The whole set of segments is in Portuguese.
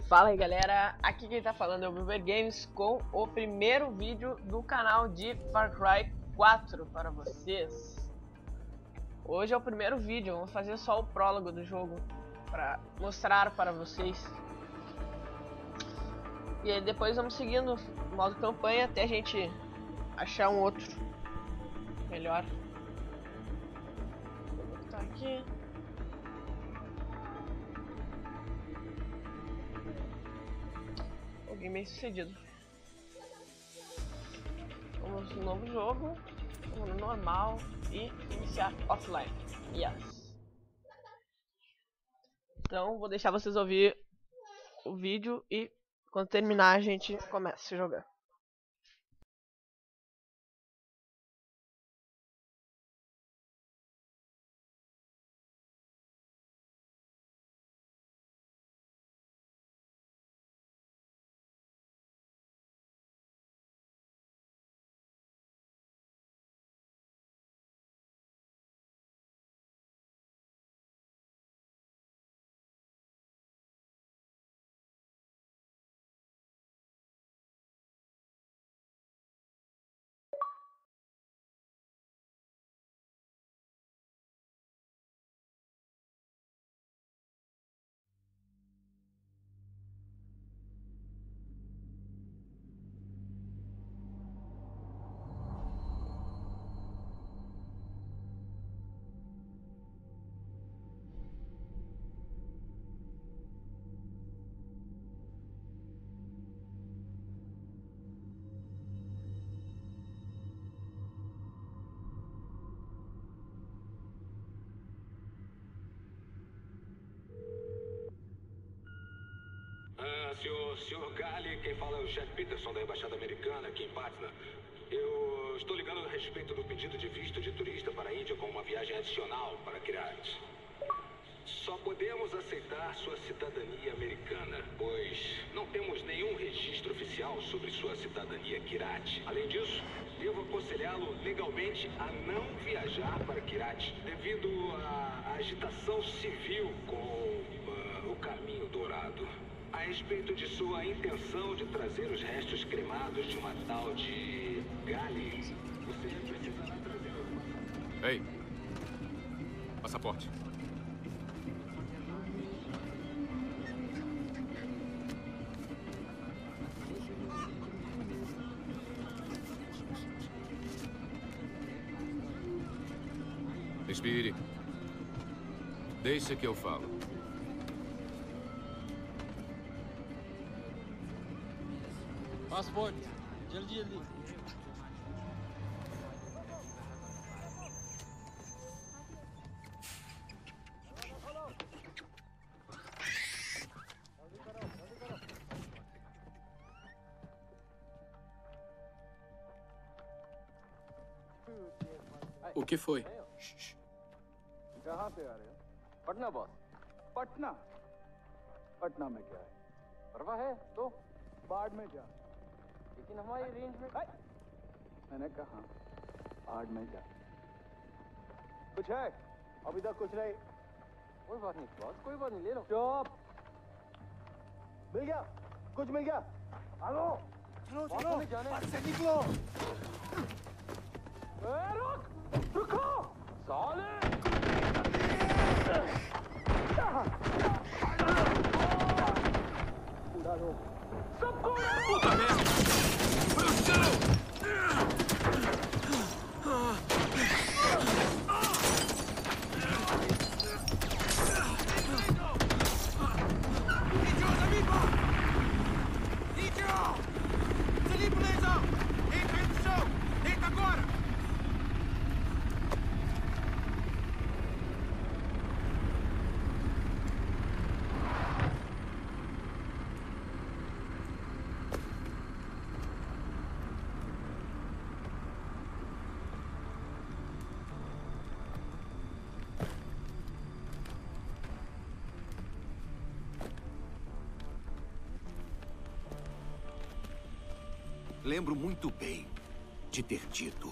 Fala aí galera, aqui quem tá falando é o Bilber Games com o primeiro vídeo do canal de Far Cry 4 para vocês. Hoje é o primeiro vídeo, vamos fazer só o prólogo do jogo para mostrar para vocês. E aí depois vamos seguindo o modo campanha até a gente achar um outro melhor. Vou botar aqui. Alguém bem sucedido. Vamos no novo jogo, vamos no normal e iniciar offline. Yes. Então vou deixar vocês ouvir o vídeo e quando terminar a gente começa a jogar. Senhor Gali, quem fala é o Jack Peterson da Embaixada Americana aqui em Patna. Eu estou ligando a respeito do pedido de visto de turista para a Índia com uma viagem adicional para Kirat. Só podemos aceitar sua cidadania americana, pois não temos nenhum registro oficial sobre sua cidadania Kirat. Além disso, devo aconselhá-lo legalmente a não viajar para Kirat devido à agitação civil com o Caminho Dourado. A respeito de sua intenção de trazer os restos cremados de uma tal de Gali, você precisará trazer alguma... Ei! Passaporte. Respire. Deixa que eu falo. Passport जल्दी जल्दी O que foi? कहाँ से आ रहे हो? पटना बॉस। पटना? पटना में क्या है? परवाह है तो बाढ़ में जा। लेकिन हमारी रेंज में मैंने कहा बाढ़ में जा। कुछ है? अभी तक कुछ नहीं। कोई बात नहीं बॉस, कोई बात नहीं, ले लो। चुप। मिल गया? कुछ मिल गया? आलो। चलो चलो। जाने से निकलो। रुक! रुको! साले! उड़ा दो। सबको उड़ा दो! Puta merda! Pro chão! Idiot, amigo! Idiot! Desliga o laser! Entra aí no chão! Deita agora! Lembro muito bem de ter dito: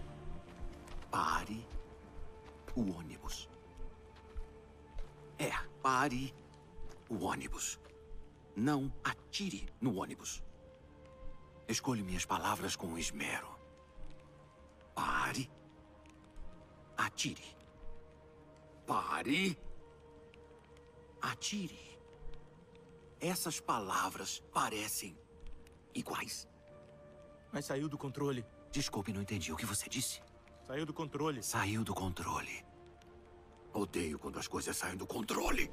pare o ônibus. Pare o ônibus. Não atire no ônibus. Escolho minhas palavras com esmero. Pare. Atire. Pare. Atire. Essas palavras parecem iguais. Mas saiu do controle. Desculpe, não entendi o que você disse. Saiu do controle. Saiu do controle. Odeio quando as coisas saem do controle.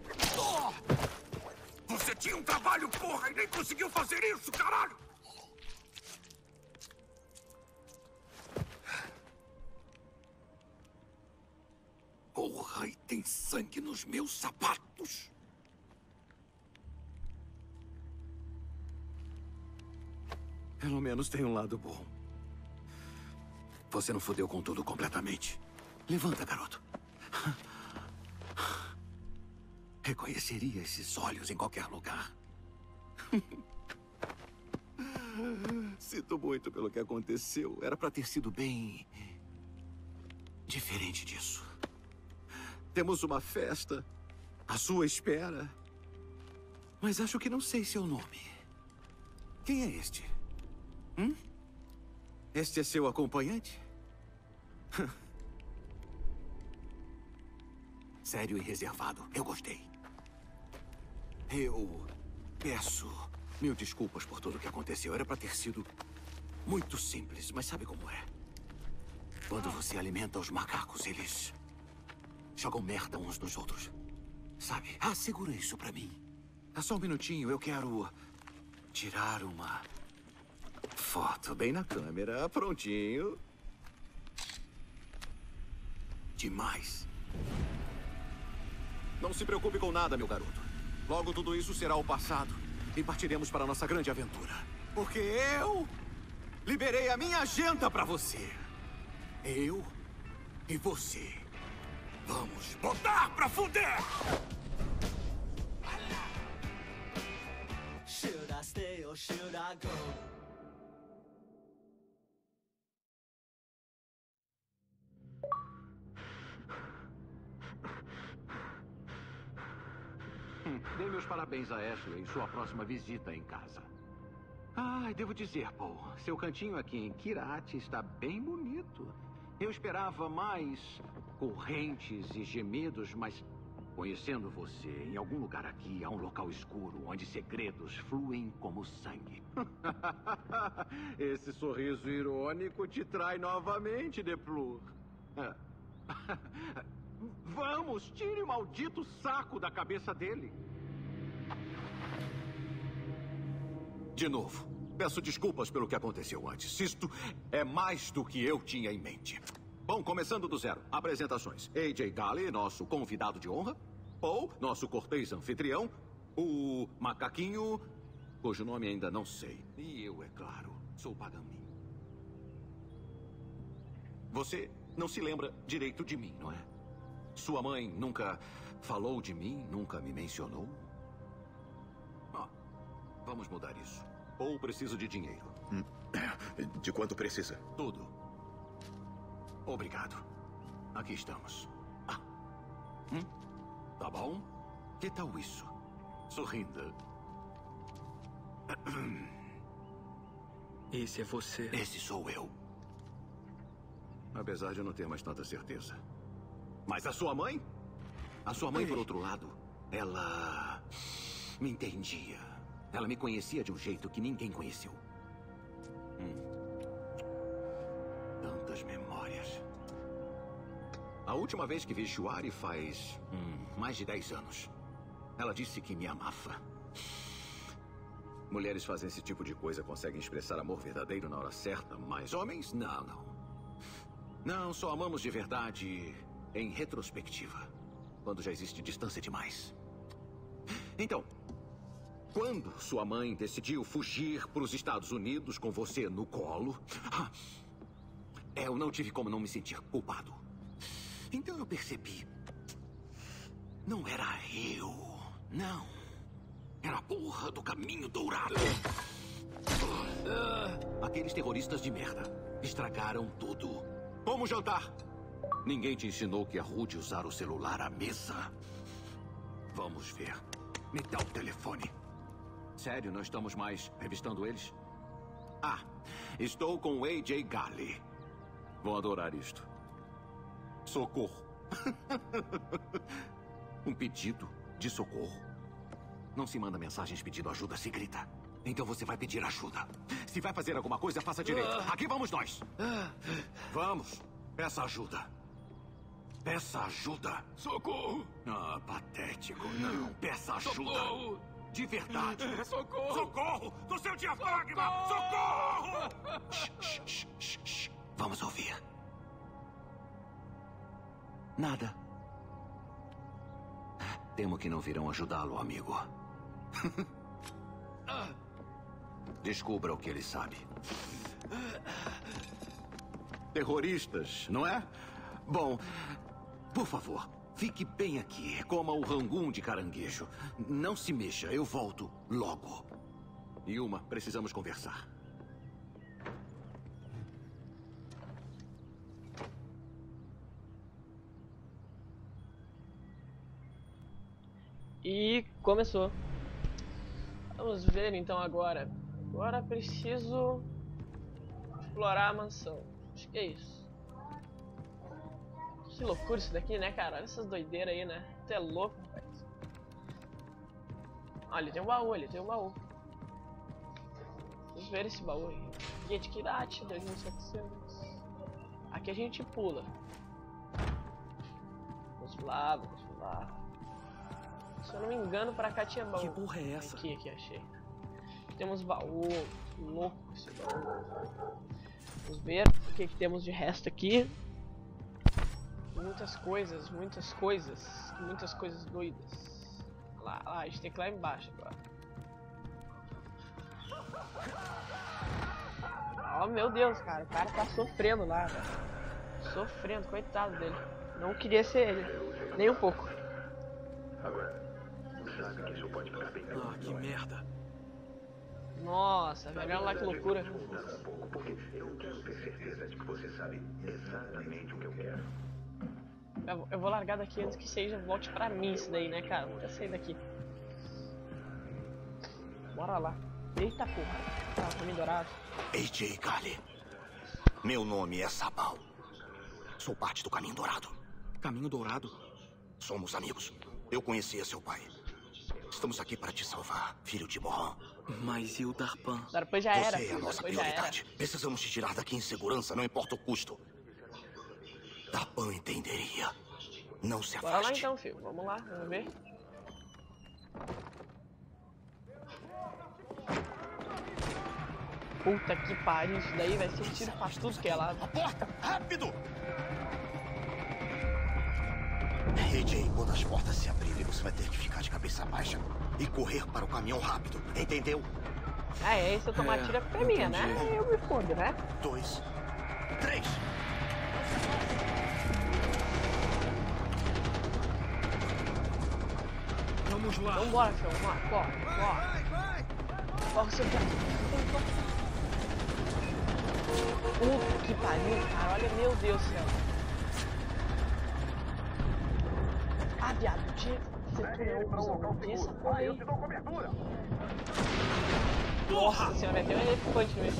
Você tinha um trabalho, porra, e nem conseguiu fazer isso, caralho! Porra, e tem sangue nos meus sapatos. Pelo menos tem um lado bom. Você não fodeu com tudo completamente. Levanta, garoto. Reconheceria esses olhos em qualquer lugar. Sinto muito pelo que aconteceu. Era pra ter sido bem... diferente disso. Temos uma festa à sua espera. Mas acho que não sei seu nome. Quem é este? Este é seu acompanhante? Sério e reservado. Eu gostei. Eu peço mil desculpas por tudo o que aconteceu. Era pra ter sido muito simples, mas sabe como é? Quando você alimenta os macacos, eles jogam merda uns nos outros. Sabe? Ah, segura isso pra mim. É só um minutinho, eu quero tirar uma foto bem na câmera. Prontinho. Demais. Não se preocupe com nada, meu garoto. Logo tudo isso será o passado e partiremos para a nossa grande aventura. Porque eu liberei a minha agenda pra você. Eu e você. Vamos botar pra fuder! Should I stay or should I go? Dei meus parabéns a Ashley em sua próxima visita em casa. Ah, devo dizer, Paul, seu cantinho aqui em Kirati está bem bonito. Eu esperava mais correntes e gemidos, mas conhecendo você, em algum lugar aqui há um local escuro onde segredos fluem como sangue. Esse sorriso irônico te trai novamente, DePlur. Vamos, tire o maldito saco da cabeça dele. De novo, peço desculpas pelo que aconteceu antes. Isto é mais do que eu tinha em mente. Bom, começando do zero. Apresentações. AJ Gale, nosso convidado de honra. Paul, nosso cortês anfitrião. O macaquinho, cujo nome ainda não sei. E eu, é claro, sou o Pagamin. Você não se lembra direito de mim, não é? Sua mãe nunca falou de mim, nunca me mencionou? Vamos mudar isso. Ou preciso de dinheiro. De quanto precisa? Tudo. Obrigado. Aqui estamos. Tá bom? Que tal isso? Sorrindo. Esse é você. Esse sou eu. Apesar de eu não ter mais tanta certeza. Mas a sua mãe? A sua mãe, por outro lado, ela me entendia. Ela me conhecia de um jeito que ninguém conheceu. Tantas memórias. A última vez que vi Shuari faz mais de 10 anos. Ela disse que me amava. Mulheres fazem esse tipo de coisa, conseguem expressar amor verdadeiro na hora certa, mas homens, não. Não, só amamos de verdade em retrospectiva, quando já existe distância demais. Então, quando sua mãe decidiu fugir para os Estados Unidos com você no colo, eu não tive como não me sentir culpado. Então eu percebi. Não era eu, não. Era a porra do Caminho Dourado. Aqueles terroristas de merda estragaram tudo. Como jantar? Ninguém te ensinou que é rude usar o celular à mesa. Vamos ver. Me dá o telefone. Sério, não estamos mais revistando eles? Ah, estou com o AJ Gali. Vão adorar isto. Socorro. Um pedido de socorro. Não se manda mensagens pedindo ajuda, se grita. Então você vai pedir ajuda. Se vai fazer alguma coisa, faça direito. Aqui vamos nós. Vamos. Peça ajuda. Peça ajuda. Socorro! Ah, patético. Não, peça ajuda. Socorro! De verdade. Socorro! Socorro! Do seu diafragma! Socorro! Shh, shh, shh, shh. Vamos ouvir. Nada. Temo que não virão ajudá-lo, amigo. Descubra o que ele sabe. Terroristas, não é? Bom, por favor, fique bem aqui. Coma o rangoon de caranguejo. Não se mexa, eu volto logo. Yuma, precisamos conversar. E começou. Vamos ver então agora. Agora preciso explorar a mansão. Acho que é isso. Que loucura isso daqui, né, cara? Olha essas doideiras aí, né? Tu é louco, rapaz. Olha, tem um baú, ali tem um baú. Vamos ver esse baú aí. Gate Kirati, 2700. Aqui a gente pula. Vamos lá, vamos lá. Se eu não me engano, pra cá tinha baú. Que porra é essa? Aqui, achei. Temos baú. Louco esse baú. Vamos ver o que temos de resto aqui. Muitas coisas doidas. Lá, a gente tem que ir lá embaixo agora. Oh meu Deus, cara, o cara tá sofrendo lá, velho. Sofrendo, coitado dele. Não queria ser ele, nem um pouco. Ah, que merda. Nossa, velho, olha lá que loucura. Porque eu quero ter certeza de que você sabe exatamente o que eu quero. Eu vou largar daqui antes que seja volte pra mim isso daí, né, cara? Vou sair daqui. Bora lá. Eita porra. Ah, caminho dourado. AJ Gali. Meu nome é Sabal. Sou parte do Caminho Dourado. Caminho Dourado? Somos amigos. Eu conhecia seu pai. Estamos aqui para te salvar, filho de Mohan. Mas e o Darpan? Darpan já era. Você é a nossa prioridade. Precisamos te tirar daqui em segurança, não importa o custo. Darpan entenderia. Não se afaste. Bora lá então, filho. Vamos lá, vamos ver. Puta que pariu, isso daí vai ser tiro pra tudo que é lado. A porta! Rápido! AJ, quando as portas se abrirem, você vai ter que ficar de cabeça baixa e correr para o caminhão rápido, entendeu? É, se eu tomar tiro é pra minha, né? Eu me fodo, né? 2, 3. Vamos lá. Então bora, filho. Vamos lá. Corre, corre. Corre, seu cara. Que pariu, cara. Olha, meu Deus do céu. Ah, viado, tinha que ser túnel dessa porra aí. Nossa senhora, vai ter um elefante no meio.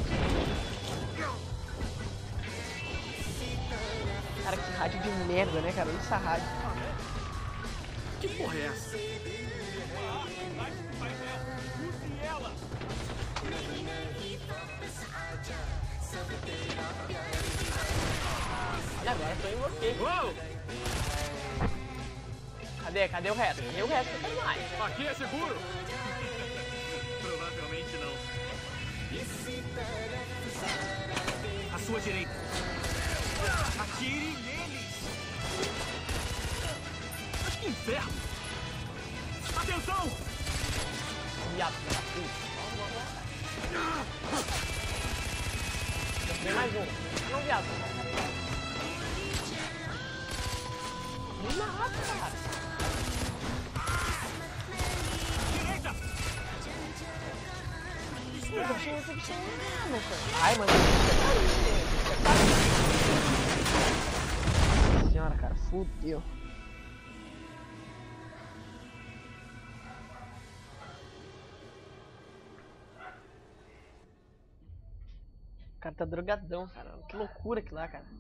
Cara, que rádio de merda, né, cara? Olha essa rádio. Que porra é essa? Olha agora, tô invoquei. Cadê o resto? Cadê o resto que tem mais? Aqui é seguro? Provavelmente não. À sua direita. Atire neles! Mas que inferno! Atenção! Viado, da puta. Tem mais um. Não, viado. Me mata, cara. Direita! Eu achei esse bicho mesmo, cara. Ai, mano. Nossa senhora, cara. Fudeu. cara tá drogadão, cara. Que loucura aquilo lá, cara.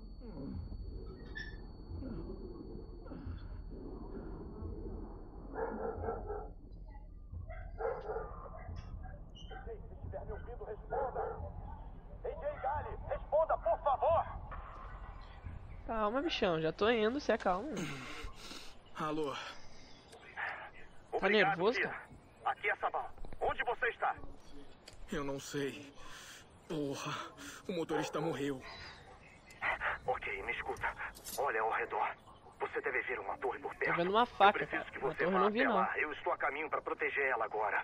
Calma, bichão, já tô indo, se acalma. Alô? Tá nervoso, cara? Aqui é Sabal. Onde você está? Eu não sei. Porra, o motorista morreu. Ok, me escuta. Olha ao redor. Você deve ver uma torre por perto. Tô vendo uma faca, cara. Uma torre eu não vi, não. Eu estou a caminho para proteger ela agora.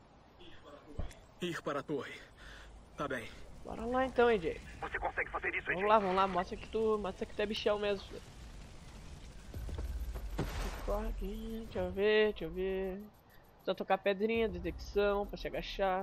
Ir para a torre. Tá bem. Bora lá então, AJ. Você consegue fazer isso, AJ? Vamos lá, mostra que tu é bichão mesmo, filho. Corre aqui, deixa eu ver. Só tocar pedrinha, detecção, pra se agachar.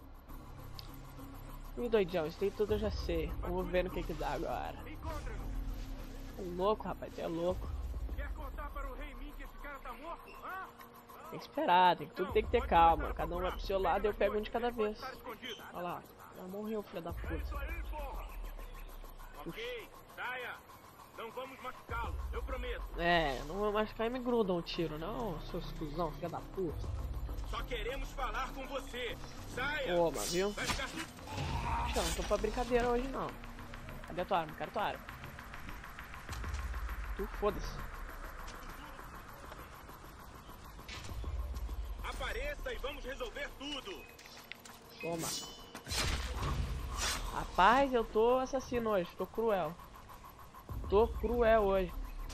Ih, doidão, isso aí tudo eu já sei. Vamos ver no que dá agora. É louco, rapaz, é louco. Quer contar para o rei Min que esse cara tá morto? Hã? Tem que esperar, tudo tem que ter calma. Cada um vai pro seu lado e eu pego um de cada vez. Olha lá, já morreu, filho da puta. Ok, saia. Não vamos machucá-lo, eu prometo. É, não vou machucar e me gruda um tiro, não, seus cuzão, filho da puta. Só queremos falar com você. Saia. Toma, viu? Vai ficar tudo... Não tô pra brincadeira hoje, não. Cadê a tua arma? Quero tua arma. Tu foda-se. Apareça e vamos resolver tudo. Toma. Rapaz, eu tô assassino hoje, tô cruel. Tô cruel hoje.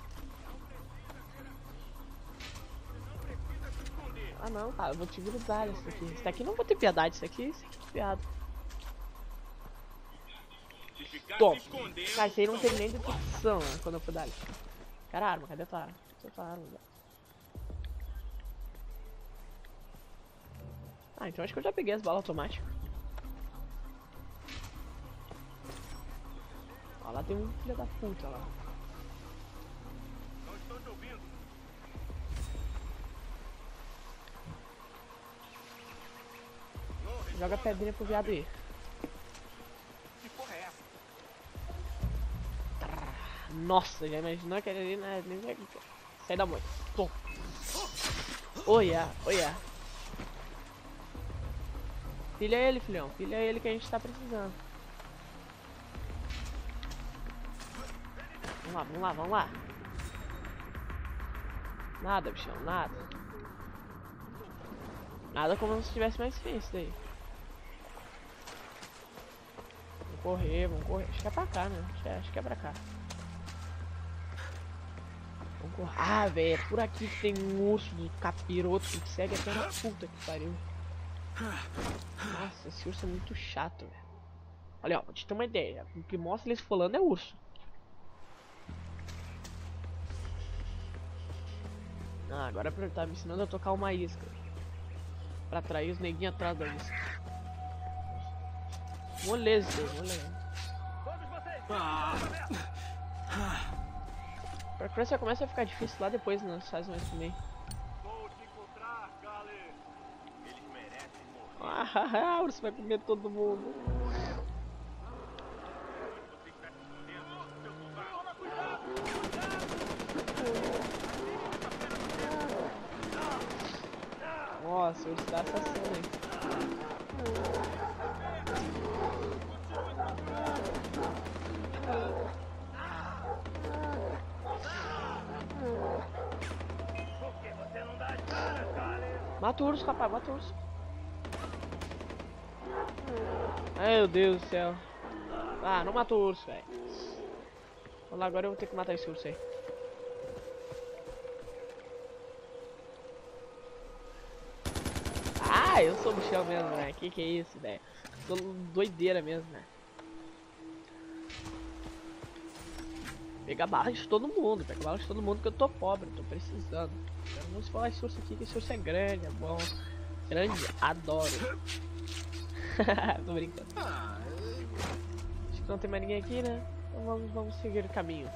Ah não, cara, eu vou te grudar isso aqui. Isso daqui não vou ter piedade, isso aqui é piada. Toma. Cara, isso aí não tem nem detecção, né, quando eu for dar ali. Cara, arma, cadê a tua arma? Cadê a tua arma? Ah, então acho que eu já peguei as balas automáticas. Ó, lá tem um filho da puta lá. Não estou te ouvindo. Joga pedrinha pro viado aí. Que porra é essa? Nossa, já imaginou que ele nem vai... Sai da moita. Tom. Olha. Pilha ele, filhão. Pilha ele que a gente tá precisando. Vamos lá. Nada, bichão, nada. Nada como se tivesse mais difícil daí. Vamos correr. Acho que é pra cá, né? Acho que é pra cá. Vamos correr. Ah, velho, é por aqui que tem um urso do capiroto que segue até na puta que pariu. Nossa, esse urso é muito chato, velho. Olha, ó, pra te ter uma ideia. O que mostra ele esfolando é urso. Ah, agora ele tá me ensinando a tocar uma isca. Pra atrair os neguinhos atrás da isca. Moleza. Pra Crash começa a ficar difícil lá depois nas fases mais também. Vou te encontrar, Gale. Eles merecem morrer. Ah, o urso vai comer todo mundo. Você está se escondendo, seu covarde. Toma cuidado. Nossa, o urso tá assassino aí. Mata o urso, rapaz, mata o urso. Ai, meu Deus do céu. Ah, não matou o urso, velho. Vamos lá, agora eu vou ter que matar esse urso aí. Ah, eu sou bichão mesmo, né? Que é isso, velho? Sou doideira mesmo, né? Pega bala de todo mundo, que eu tô pobre, tô precisando. Vamos falar esse urso aqui, que esse urso é grande, é bom. Grande, adoro. Tô brincando. Acho que não tem mais ninguém aqui, né? Então vamos seguir o caminho.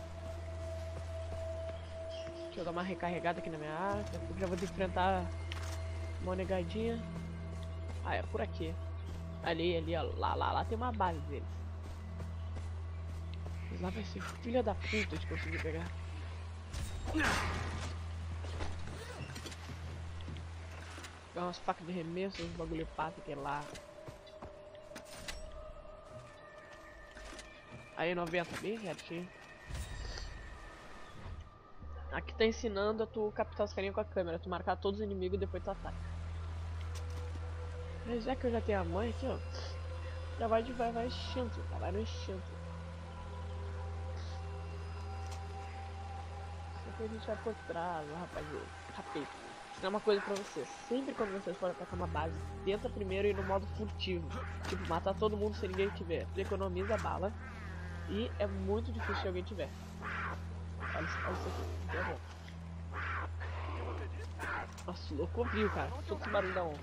Deixa eu dar uma recarregada aqui na minha arma. Já vou enfrentar uma negadinha. Ah, é por aqui. Ali, ó. Lá tem uma base deles. Mas lá vai ser filha da puta de conseguir pegar. Pegar umas facas de remesso, uns bagulho pato que é lá. Aí 90, bem retinho. Aqui tá ensinando a tu captar os carinhos com a câmera, tu marcar todos os inimigos e depois tu ataca. Mas já que eu já tenho a mãe aqui, ó, já vai instinto, tá? Vai no instinto. Sempre a gente vai por trás, rapaz. Isso é uma coisa pra vocês. Sempre quando vocês forem atacar uma base, tenta primeiro ir no modo furtivo. Tipo, matar todo mundo sem ninguém te ver. Tu economiza bala e é muito difícil se alguém te ver. Olha isso aqui. Nossa, o louco ouviu, cara. Todo esse barulho da onça.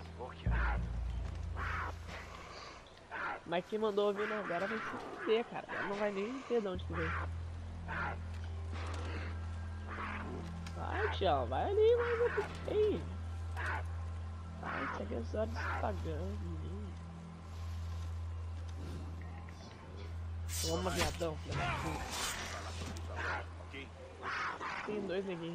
Mas quem mandou ouvir não, agora vai se fuder, cara. Ela não vai nem ter de onde que veio. Vai, tchau, vai ali, vai ver. Vai, segue as horas pagando. Toma, viadão, filha da puta. Tem dois neguinhos.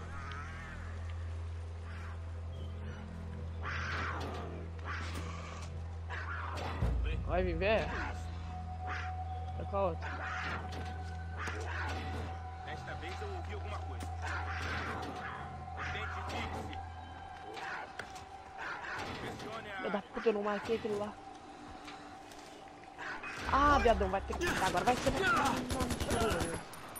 Vai viver? Vai com a outra. Desta vez eu ouvi alguma coisa. Identifique-se. Filha da puta, eu não marquei aquilo lá. Ah, viadão, vai ter que ficar agora. Vai ser mentira.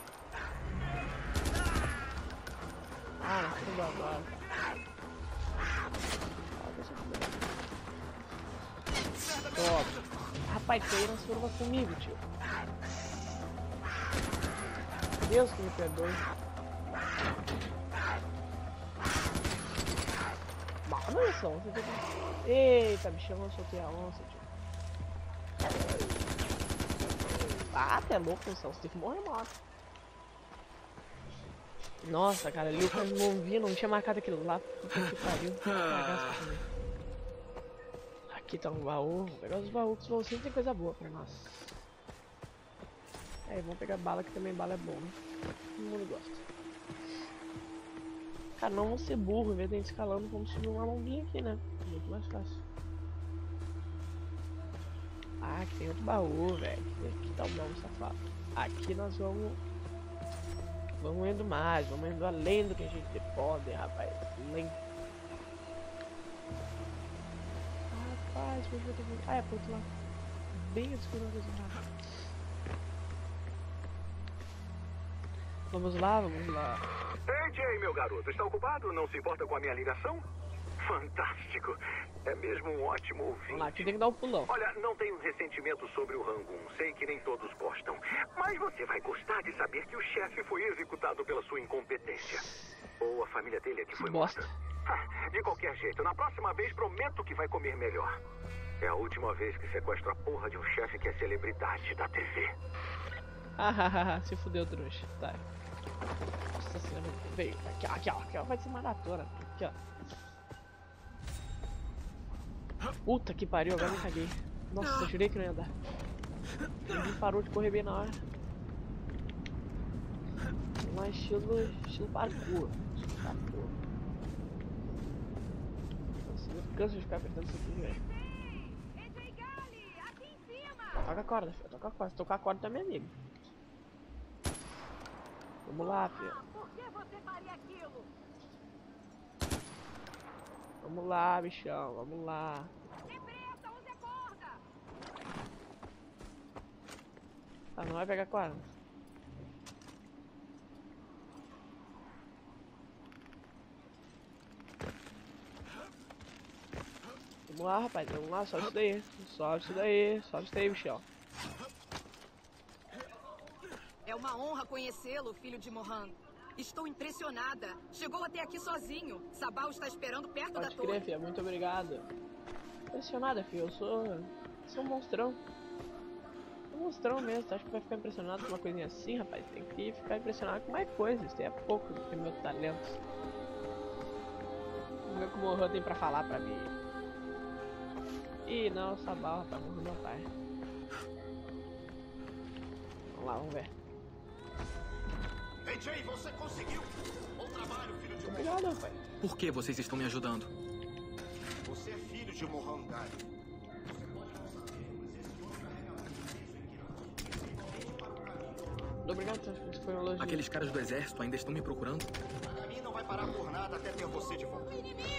Ah, não, tudo agora. Top. Rapaz, tu aí não se curva comigo, tio. Deus que me perdoe. Mano, essa onça. Eita, bichão, eu soltei a onça, tio. Ah, até louco, você tem que morrer morto. Nossa, cara, ali o cara não via, não tinha marcado aquilo lá. Puta que pariu. Aqui tá um baú. Vou pegar os baús, que os baús sempre tem coisa boa pra nós. Aí, vamos pegar bala, que também bala é bom, né? Todo mundo gosta. Cara, não vamos ser burro, em vez de a gente escalando, vamos subir uma longuinha aqui, né? Muito mais fácil. Ah, aqui tem outro baú, velho. Aqui tá o baú safado. Aqui nós vamos indo mais, vamos indo além do que a gente pode, rapaz. Além. Rapaz, deixa eu ver. Ah, é pro outro lado. Bem escuro lá. Vamos lá, vamos lá. Ei, Jay, meu garoto, está ocupado? Não se importa com a minha ligação? Fantástico. É mesmo um ótimo ouvinte. Vamos lá, aqui tem que dar um pulão. Olha, não tenho ressentimento sobre o Rangoon. Sei que nem todos gostam. Mas você vai gostar de saber que o chefe foi executado pela sua incompetência. Ou a família dele é que foi morta. De qualquer jeito, na próxima vez prometo que vai comer melhor. É a última vez que sequestro a porra de um chefe que é celebridade da TV. Se fudeu, trouxa. Tá. Nossa senhora, veio. Aqui, ó. Vai ser maratona. Aqui, ó. Puta que pariu, agora eu caguei. Nossa, eu jurei que não ia dar. Ele parou de correr bem na hora. Vamos lá, estilo parkour. Nossa, eu canso de ficar apertando isso aqui, velho. Toca a corda, filho. Toca a corda. Se tocar a corda, tá meu amigo. Vamos lá, filho. Por que você faria aquilo? Vamos lá, bichão. Vamos lá. Depressa, use a corda. Ah, não vai pegar a corda. Vamos lá, rapaz. Vamos lá. Sobe isso daí. Sobe isso daí. Sobe isso daí, bichão. É uma honra conhecê-lo, filho de Mohan. Estou impressionada. Chegou até aqui sozinho. Sabal está esperando perto da torre. Pode crer, filha. Muito obrigado. Impressionada, filho. Eu sou um monstrão. Um monstrão mesmo. Tu acha que vai ficar impressionado com uma coisinha assim, rapaz? Tem que ficar impressionado com mais coisas. Isso aí é pouco do que meu talento. Vamos ver o que o Mohan tem pra falar pra mim. Ih, não, Sabal, rapaz. Morreu meu pai. Vamos lá, vamos ver. AJ, você conseguiu! Bom trabalho, filho de Obrigado, pai. Por que vocês estão me ajudando? Você é filho de Mohangali. Obrigado, isso foi um elogio. Aqueles caras do exército ainda estão me procurando? A caminho não vai parar por nada até ter você de volta.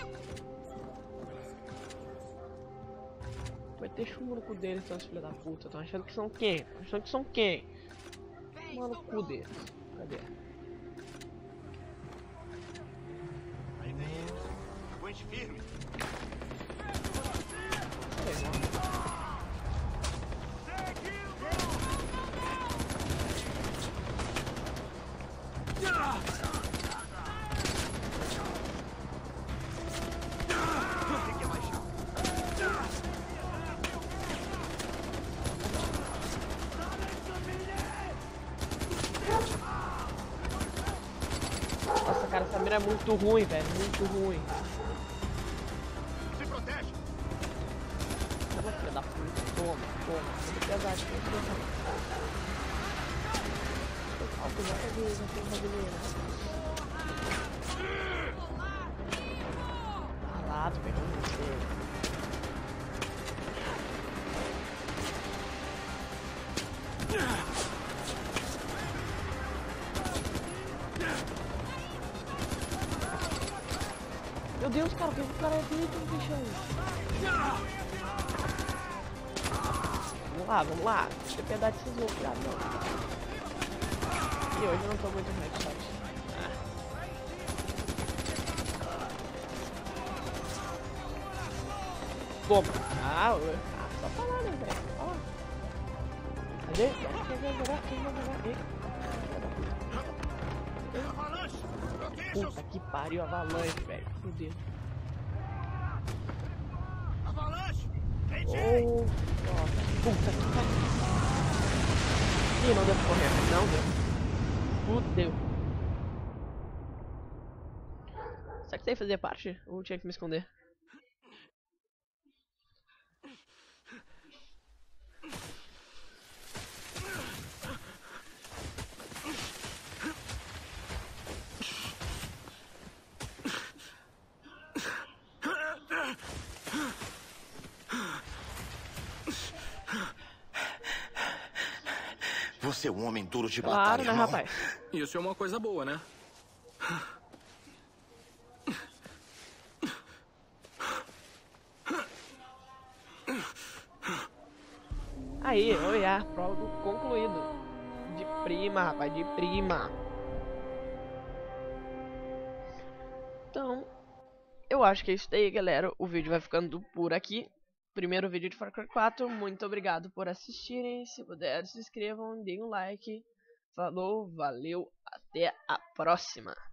Vai ter chumbo no cu deles, seus filhos da puta. Estão achando que são quem? Estão achando que são quem? Mano, no cu deles. Cadê? Aí vem eles. Aguente firme. Nossa, cara, essa mira é muito ruim, velho. Muito ruim. Se protege. Toma, filha da puta. Toma. Vou pegar aqui. Álcool já peguei, já tem brasileira. Malado, pegou você. Meu Deus, cara, o cara é feito, bichão. Vamos lá. Deixa eu pegar desses outros, cara, não. E hoje eu não tô muito headshot. Como? Só falar, né, velho? Fala. Cadê? Quem vai jogar? Puta que pariu, avalanche, velho. Fudeu. Avalanche! Oh, puta que pariu. Ih, não deu pra correr. Não deu. Fudeu. Será que isso aí fazia parte? Ou tinha que me esconder? Você é um homem duro de Claro, batalha, né, irmão? rapaz? Isso é uma coisa boa, né? Aí, olha, prova concluído. De prima, rapaz, de prima. Então, eu acho que é isso aí, galera. O vídeo vai ficando por aqui. Primeiro vídeo de Far Cry 4. Muito obrigado por assistirem. Se puder, se inscrevam, deem um like. Falou, valeu, até a próxima.